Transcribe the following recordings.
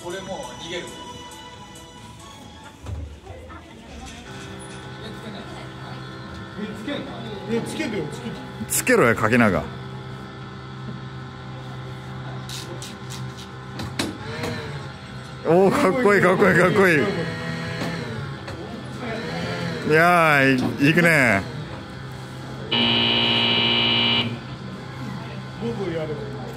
これもう逃げる。 つけるよ、 つけろや、かけなが。おお、かっこいいかっこいいかっこいい。いやー、いくね。 僕やる。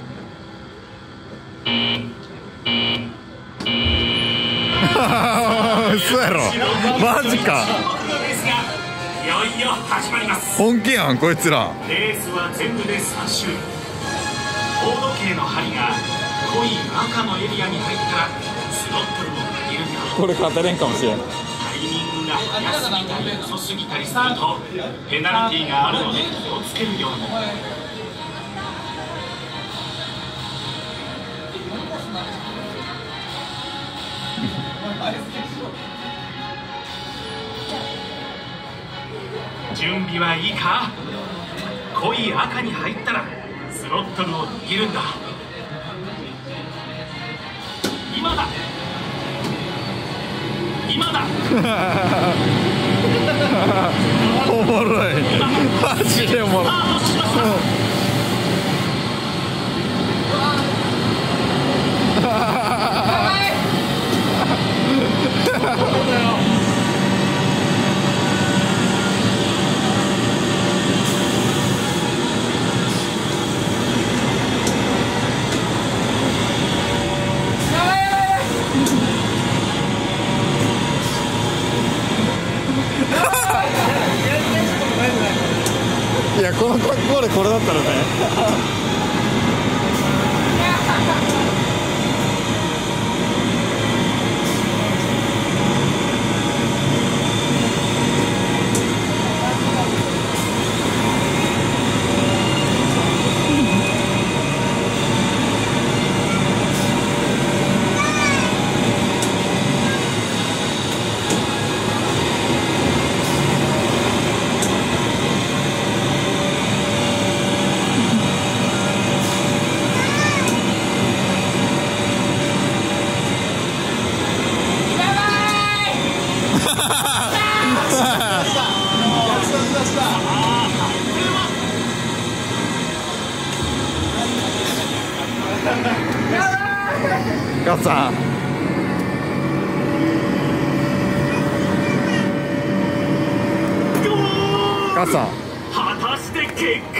嘘やろ、マジか。 いよいよ始まります。 本気やんこいつら。 レースは全部で3周。高度計の針が濃い赤のエリアに入ったらスロットルを握るんだ。 これ勝てれんかもしれん。 タイミングが早すぎたり遅すぎたりするとペナルティーがあるので気をつけるように。準備はいいか。濃い赤に入ったらスロットルを握るんだ。今だ今だ。 おもろい、マジでおもろい。いや、この格好でこれだったらね。ガッさん、ガッさん、 果たして結果